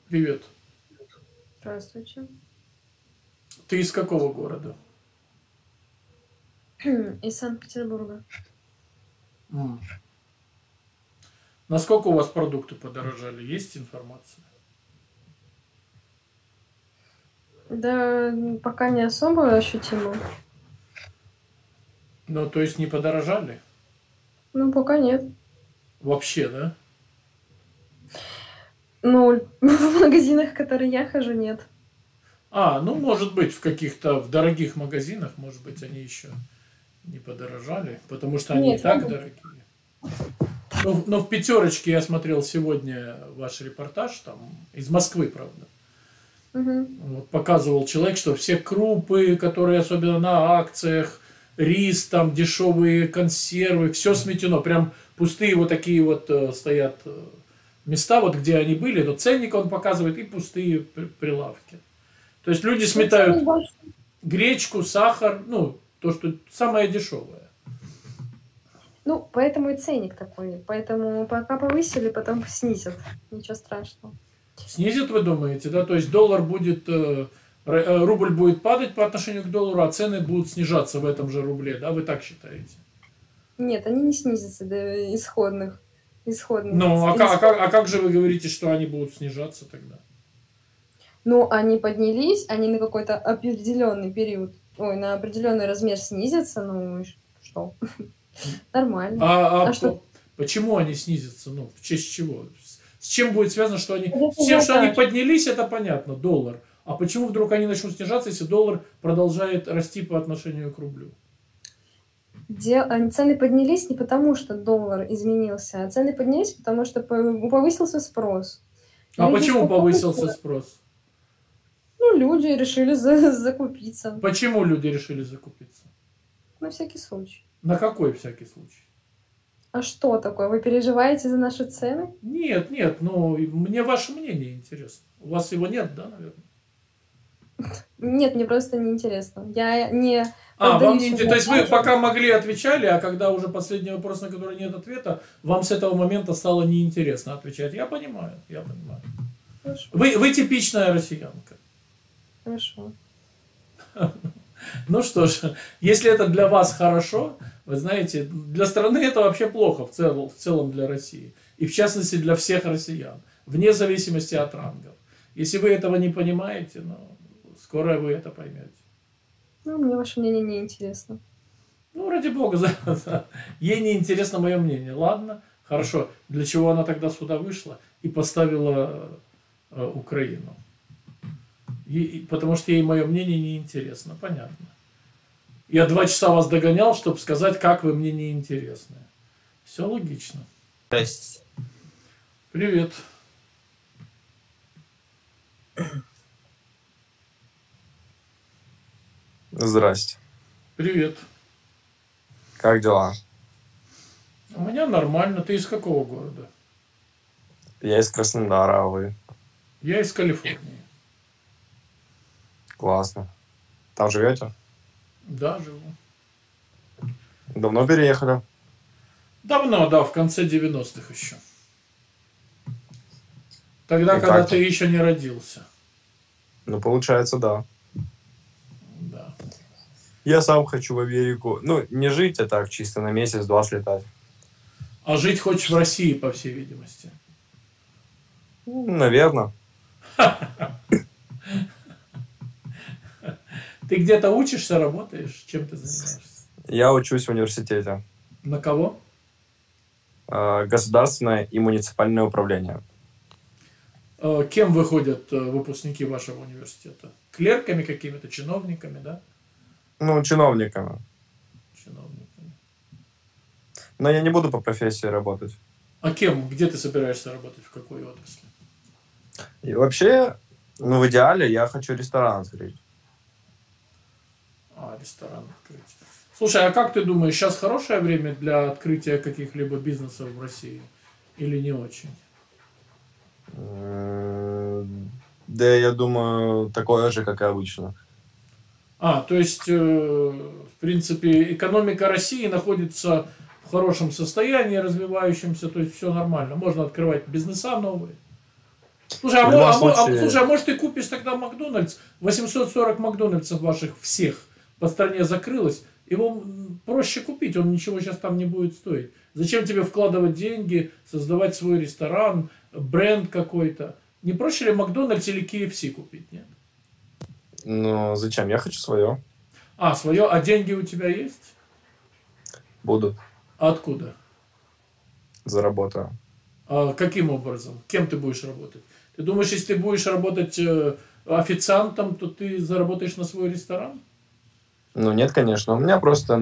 Привет. Здравствуйте. Ты из какого города? Из Санкт-Петербурга. М. Насколько у вас продукты подорожали? Есть информация? Да, пока не особо ощутимо. Ну, то есть не подорожали? Ну, пока нет. Вообще, да? Ну, в магазинах, в которые я хожу, нет. Ну, может быть, в каких-то в дорогих магазинах, может быть, они еще не подорожали, потому что они и Нет, я так бы. дорогие. Но в пятерочке я смотрел сегодня ваш репортаж, там, из Москвы, правда. Мгм. Вот, показывал человек, что все крупы, которые особенно на акциях, рис, там дешевые консервы, все сметено. Прям пустые вот такие вот стоят места, вот где они были, но ценник он показывает и пустые прилавки. То есть люди Ну, ценник сметают больше. гречку, сахар, ну, то, что самое дешевое. Ну, поэтому и ценник такой. Поэтому пока повысили, потом снизят. Ничего страшного. Снизит, вы думаете, да? То есть доллар будет, рубль будет падать по отношению к доллару, а цены будут снижаться в этом же рубле, да? Вы так считаете? Нет, они не снизятся до исходных. Ну, а как же вы говорите, что они будут снижаться тогда? Ну, они поднялись, они на какой-то определенный период, ой, на определенный размер снизятся, ну и что? Нормально. А что? Почему они снизятся? Ну, в честь чего? С чем будет связано, что они... Идет С тем, что они ажиотаж. поднялись, это понятно, доллар. А почему вдруг они начнут снижаться, если доллар продолжает расти по отношению к рублю? Цены поднялись не потому, что доллар изменился, а цены поднялись, потому что повысился спрос. А Люди почему скупают, повысился спрос? ну, люди решили закупиться. Почему люди решили закупиться? На всякий случай. На какой всякий случай? А что такое? Вы переживаете за наши цены? Нет, нет, ну, мне ваше мнение интересно. У вас его нет, да, наверное? Нет, мне просто неинтересно. Я не Вам поддаюсь не интересно. То есть вы ажиотажу. пока могли отвечали, а когда уже последний вопрос, на который нет ответа, вам с этого момента стало неинтересно отвечать. Я понимаю, я понимаю. Хорошо, Вы типичная россиянка. хорошо. Ну что ж, если это для вас хорошо, вы знаете, для страны это вообще плохо в целом для России. И в частности для всех россиян, вне зависимости от рангов. Если вы этого не понимаете, ну, скоро вы это поймете. Ну, мне ваше мнение не интересно. Ну, ради бога, ей не интересно мое мнение. Ладно, хорошо. Для чего она тогда сюда вышла и поставила Украину? Потому что ей мое мнение не интересно. Понятно. Я 2 часа вас догонял, чтобы сказать, как вы мне не интересны. Все логично. Здрасте. Привет. Здрасте. Привет. Как дела? У меня нормально. Ты из какого города? Я из Краснодара, а вы? Я из Калифорнии. Классно. Там живете? Да, живу. Давно переехали? Давно, да, в конце 90-х еще. Тогда, И когда как ты там? еще не родился. Ну, получается, да. Да. Я сам хочу в Америку. Ну, не жить, а так, чисто на месяц-два слетать. А жить хочешь в России, по всей видимости. Наверное. Ты где-то учишься, работаешь? Чем ты занимаешься? Я учусь в университете. На кого? Государственное и муниципальное управление. Кем выходят выпускники вашего университета? Клерками какими-то, чиновниками, да? Ну, чиновниками. Чиновниками. Но я не буду по профессии работать. А кем? Где ты собираешься работать? В какой отрасли? И вообще, ну, в идеале я хочу ресторан открыть. Ресторан открыть. Слушай, а как ты думаешь, сейчас хорошее время для открытия каких-либо бизнесов в России? Или не очень? Да, я думаю, такое же, как и обычно. То есть, в принципе, экономика России находится в хорошем состоянии, развивающемся, то есть все нормально. Можно открывать бизнеса новые. Слушай, В любом случае... слушай, а может ты купишь тогда Макдональдс? 840 Макдональдсов ваших всех по стране закрылось. Его проще купить, он ничего сейчас там не будет стоить. Зачем тебе вкладывать деньги, создавать свой ресторан, бренд какой-то? Не проще ли Макдональдс или KFC купить, нет? Ну, зачем? Я хочу свое. А, свое? А деньги у тебя есть? Будут. Откуда? Заработаю. А каким образом? Кем ты будешь работать? Ты думаешь, если ты будешь работать официантом, то ты заработаешь на свой ресторан? Ну, нет, конечно. У меня просто,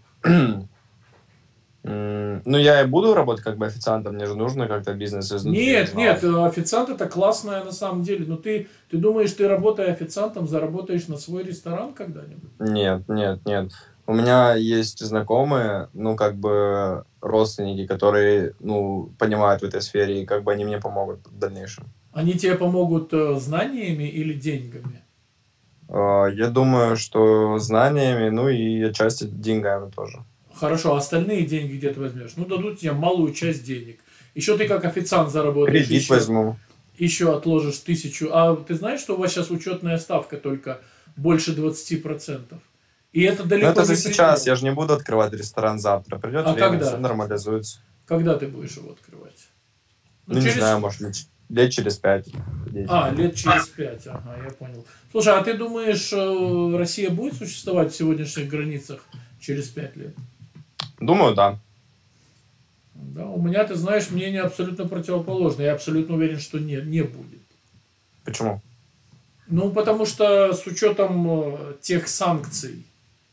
ну, я и буду работать как бы официантом, мне же нужно как-то бизнес изнутри. Нет, официант это классное на самом деле. Но ты думаешь, ты работая официантом, заработаешь на свой ресторан когда-нибудь? Нет. У меня есть знакомые, ну, как бы родственники, которые, ну, понимают в этой сфере, и как бы они мне помогут в дальнейшем. Они тебе помогут знаниями или деньгами? Я думаю, что знаниями, ну, и отчасти деньгами тоже. Хорошо, а остальные деньги где ты возьмешь? Ну, дадут тебе малую часть денег. Еще ты как официант заработаешь. Кредит возьму. Еще отложишь 1000. А ты знаешь, что у вас сейчас учетная ставка только больше 20%? И это далеко это не же сейчас, предел. я же не буду открывать ресторан завтра. Придет время, когда? все нормализуется. Когда ты будешь его открывать? Ну, не знаю, может, лет через 5. 10. Лет через 5, ага, я понял. Слушай, а ты думаешь, Россия будет существовать в сегодняшних границах через 5 лет? Думаю, да. Да, у меня, ты знаешь, мнение абсолютно противоположное. Я абсолютно уверен, что не будет. Почему? Ну, потому что с учетом тех санкций,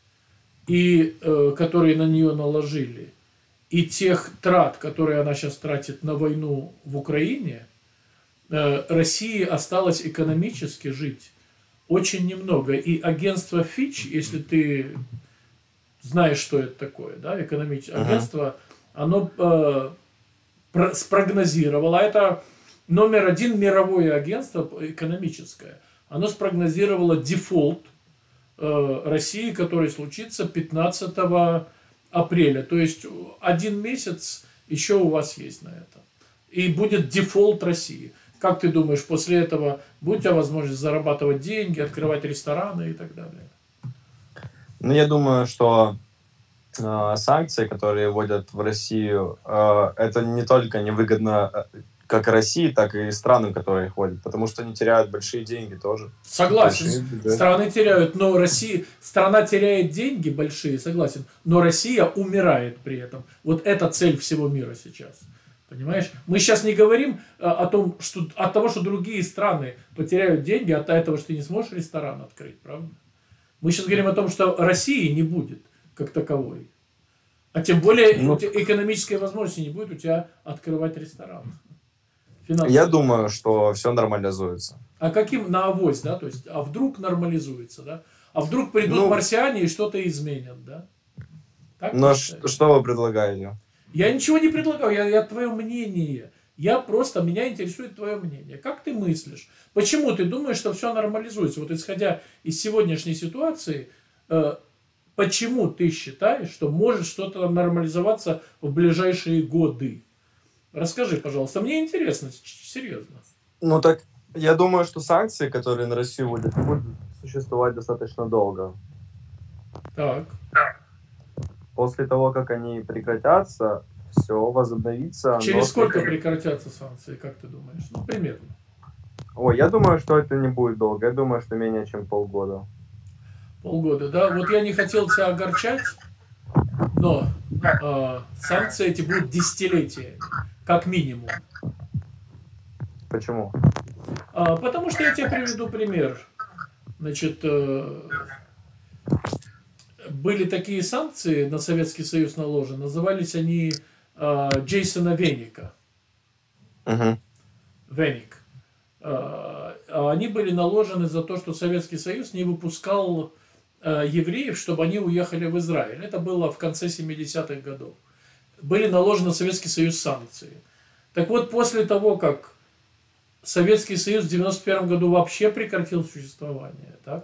которые на нее наложили, и тех трат, которые она сейчас тратит на войну в Украине, России осталось экономически жить очень немного. И агентство Fitch, если ты знаешь, что это такое, да, экономическое агентство, оно спрогнозировало, это номер 1 мировое агентство экономическое, оно спрогнозировало дефолт России, который случится 15 апреля. То есть 1 месяц еще у вас есть на это. И будет дефолт России. Как ты думаешь, после этого будет у тебя возможность зарабатывать деньги, открывать рестораны и так далее? Ну, я думаю, что санкции, которые вводят в Россию, это не только невыгодно как России, так и странам, которые их вводят, потому что они теряют большие деньги тоже. Согласен, страны теряют, но страна теряет деньги большие, согласен, но Россия умирает при этом. Вот это цель всего мира сейчас. Понимаешь? Мы сейчас не говорим от того, что другие страны потеряют деньги, от этого, что ты не сможешь ресторан открыть, правда? Мы сейчас говорим о том, что России не будет как таковой. А тем более экономической возможности не будет у тебя открывать ресторан. Я думаю, что все нормализуется. А каким на авось, да? То есть, а вдруг нормализуется, да? А вдруг придут марсиане и что-то изменят, да? Так, что вы предлагаете? Я ничего не предлагаю, я твое мнение. Меня интересует твое мнение. Как ты мыслишь? Почему ты думаешь, что все нормализуется? Вот исходя из сегодняшней ситуации, почему ты считаешь, что может что-то нормализоваться в ближайшие годы? Расскажи, пожалуйста. Мне интересно, серьезно. Ну так, я думаю, что санкции, которые на Россию будут существовать достаточно долго. Так. После того, как они прекратятся, все возобновится. Через сколько прекратятся санкции, как ты думаешь? Ну, примерно. Я думаю, что это не будет долго. Я думаю, что менее чем полгода. Полгода, да? Вот я не хотел тебя огорчать, но санкции эти будут десятилетиями, как минимум. Почему? Потому что я тебе приведу пример. Значит, были такие санкции на Советский Союз наложены, назывались они Джейсона Веника. Веник. Они были наложены за то, что Советский Союз не выпускал евреев, чтобы они уехали в Израиль. Это было в конце 70-х годов. Были наложены на Советский Союз санкции. Так вот, после того, как Советский Союз в 91 году вообще прекратил существование, так?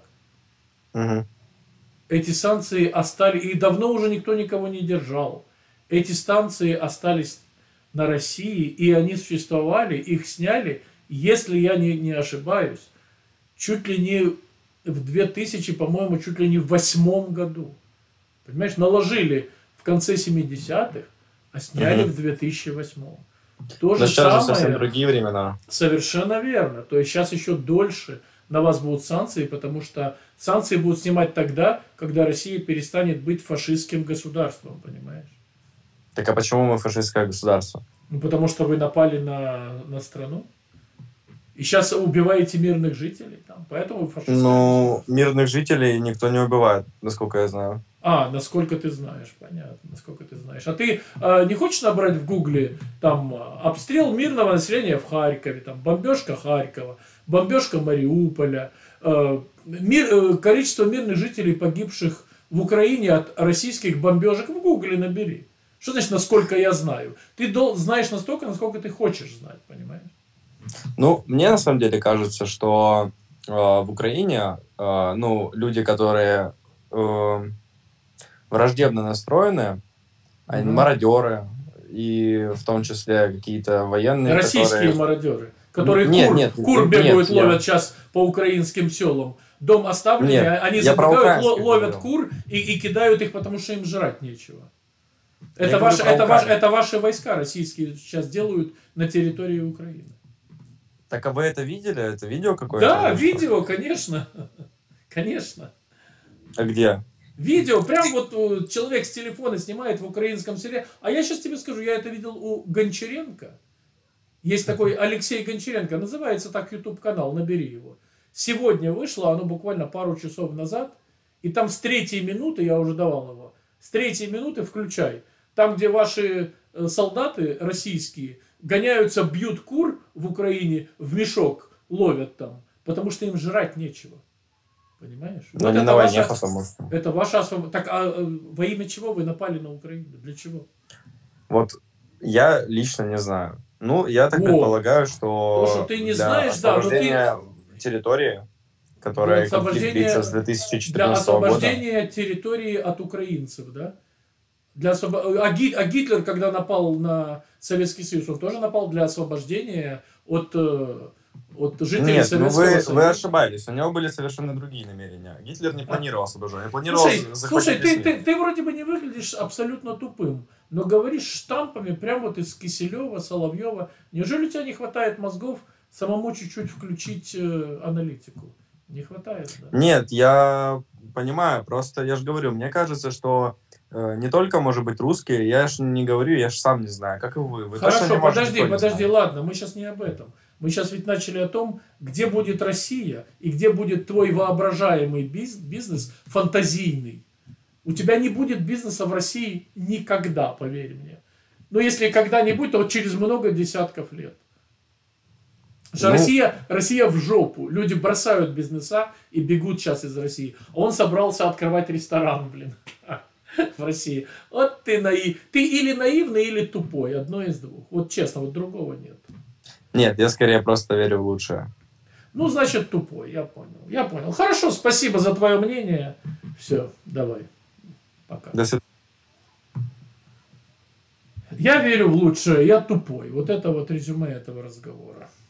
Эти санкции остались, и давно уже никто никого не держал. Эти санкции остались на России, и они существовали, их сняли, если я не ошибаюсь, чуть ли не в 2000, по-моему, чуть ли не в 2008 году. Понимаешь, наложили в конце 70-х, а сняли в 2008. То же сейчас самое, же совсем другие времена. Совершенно верно. То есть сейчас еще дольше на вас будут санкции, потому что санкции будут снимать тогда, когда Россия перестанет быть фашистским государством, понимаешь? Так а почему мы фашистское государство? Ну, потому что вы напали на страну. И сейчас убиваете мирных жителей там, поэтому фашисты... Ну, мирных жителей никто не убивает, насколько я знаю. Насколько ты знаешь, понятно, насколько ты знаешь. А ты не хочешь набрать в Гугле там обстрел мирного населения в Харькове, там бомбежка Харькова, бомбежка Мариуполя, количество мирных жителей, погибших в Украине от российских бомбежек, в Гугле набери. Что значит, насколько я знаю? Ты знаешь настолько, насколько ты хочешь знать, понимаешь? Ну, мне на самом деле кажется, что в Украине люди, которые враждебно настроены, они мародеры, и в том числе какие-то военные, российские мародеры, которые кур бегают, ловят сейчас по украинским селам. Дом оставленный, они забегают, ловят кур и кидают их, потому что им жрать нечего. Это ваши войска российские сейчас делают на территории Украины. Так а вы это видели? Это видео какое-то? Да, видео, конечно. Конечно. А где? Видео, прям вот человек с телефона снимает в украинском селе. А я сейчас тебе скажу, я это видел у Гончаренко. Есть такой Алексей Гончаренко, называется так YouTube-канал, набери его. Сегодня вышло, оно буквально пару часов назад. И там с 3-й минуты, я уже давал его, с 3-й минуты включай. Там, где ваши солдаты российские гоняются, бьют кур в Украине, в мешок ловят там, потому что им жрать нечего. Понимаешь? Но не на войне, потому что. Это ваша освобождение. Так, а во имя чего вы напали на Украину? Для чего? Вот я лично не знаю. Ну, я так предполагаю, что... То, что ты не знаешь, да, но ты... территории, которая конфликт длится с 2014 года. Для освобождения территории от украинцев, да? А Гитлер, когда напал на Советский Союз, он тоже напал для освобождения от жителей Советского Союза. Вы ошибались. У него были совершенно другие намерения. Гитлер не планировал освобождение. Планировал Слушай, ты вроде бы не выглядишь абсолютно тупым, но говоришь штампами прямо вот из Киселева, Соловьева. Неужели у тебя не хватает мозгов самому чуть-чуть включить аналитику? Не хватает, да? Нет, я понимаю. Просто я же говорю, мне кажется, что не только, может быть, русские, я же не говорю, я же сам не знаю, как и вы. Хорошо, подожди, ладно, мы сейчас не об этом. Мы сейчас ведь начали о том, где будет Россия и где будет твой воображаемый бизнес, фантазийный. У тебя не будет бизнеса в России никогда, поверь мне. Но если когда-нибудь, то вот через много десятков лет. Россия в жопу. Люди бросают бизнеса и бегут сейчас из России. А он собрался открывать ресторан, в России. Вот ты или наивный, или тупой. Одно из двух. Вот честно, вот другого нет. Нет, я скорее просто верю в лучшее. Ну, значит, тупой. Я понял. Хорошо, спасибо за твое мнение. Все, давай. Пока. До свидания. Я верю в лучшее, я тупой. Вот это вот резюме этого разговора.